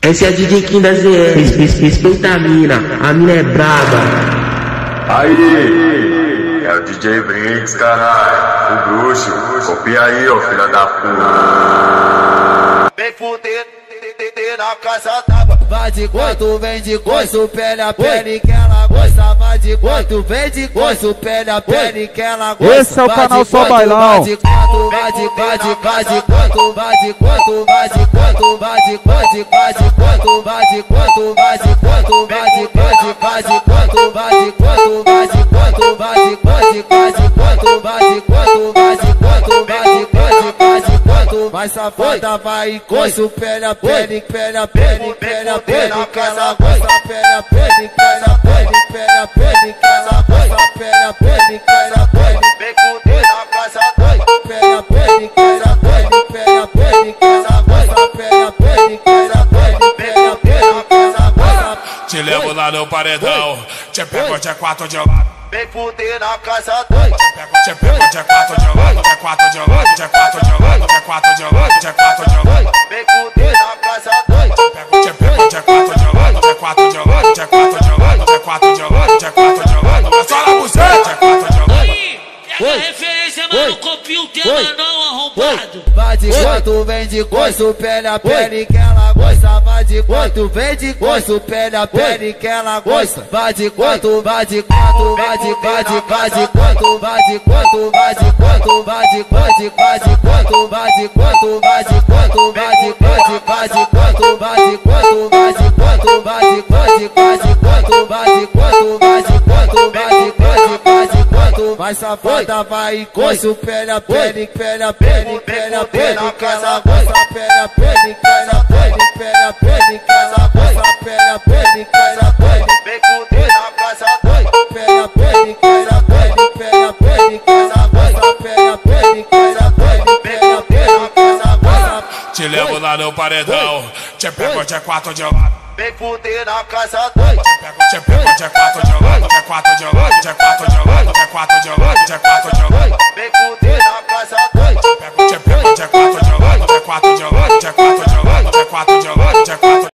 Esse é DJ Kim da ZR, respeita a mina é braba. Aí, é o DJ Brinks, caralho, o bruxo, copia aí, ô filha da puta. Vem fuder na casa d'água. Vai de quanto, vem de coiso, pele a pele que ela gosta. Vai de quanto, vem de coiso, pele a pele que ela gosta. Esse é o canal Só Bailão. Vai de quanto, vai de quanto, vai de quanto, vai de quanto, vai de quanto, vai de quanto, vai de quanto, vai de quanto, vai de quanto, vai de quanto, vai de quanto, vai de quanto, vai de quanto, vai de quanto, vai de quanto, vai de quanto, vai de quanto, vai de quanto, vai de quanto. Vai safada, vai coiso, pele a pele, pele a pele, pele a pele que ela gosta, pele a pele, pele a pele, pele a pele que ela gosta, pele a pele, pele a pele. Vem fuder na casa doida, pele a pele, pele a pele, pele a pele que ela gosta, pele a pele, pele a pele, pele a pele que ela gosta. Te levo lá no paredão, te pego de quatro de lado. Vem fuder na casa doida, Te pego de quatro de lado, de quatro de lado, de quatro de lado, de quatro de lado, de quatro de lado. vem fuder na casa doida. Te pego de quatro de lado, de quatro de lado, de quatro de lado, de quatro de lado, de quatro de lado. É só na buceta, de quatro de lado. Aí, pega a referência, mano, copia o tema não arrombado. Vai de quanto, vem de coiso, pele a pele que ela gosta. Vai de quanto, vem de coiso, pele a pele que ela gosta. Vai de quanto, vai de quanto, vai de quanto, vai de quanto, vai de quanto, vai de quanto, vai de quanto, vai de quanto, vai de quanto, vai de quanto, vai de quanto, vai de quanto, vai de quanto, vai de quanto, vai de quanto, vai de quanto, vai de quanto, vai de quanto, vai de quanto, vai de quanto. Vai safada, vai coiso, pele a pele, pele a pele, pele a pele que ela gosta, pele a pele, pele a pele, pele a pele que ela gosta, pele a pele, pele a pele. Vem fuder na casa doida, pele a pele, pele a pele, pele a pele que ela gosta, pele a pele, pele a pele, pele a pele que ela gosta. Te levo lá no paredão, te pego de quatro de lado. Vem fuder na casa doida, Te pego de quatro de lado, de quatro de lado, de quatro de lado, de quatro de lado, de quatro de lado. vem fuder na casa doida. Te pego de quatro de lado, de quatro de lado, de quatro de lado, de quatro de lado, de quatro de lado, de quatro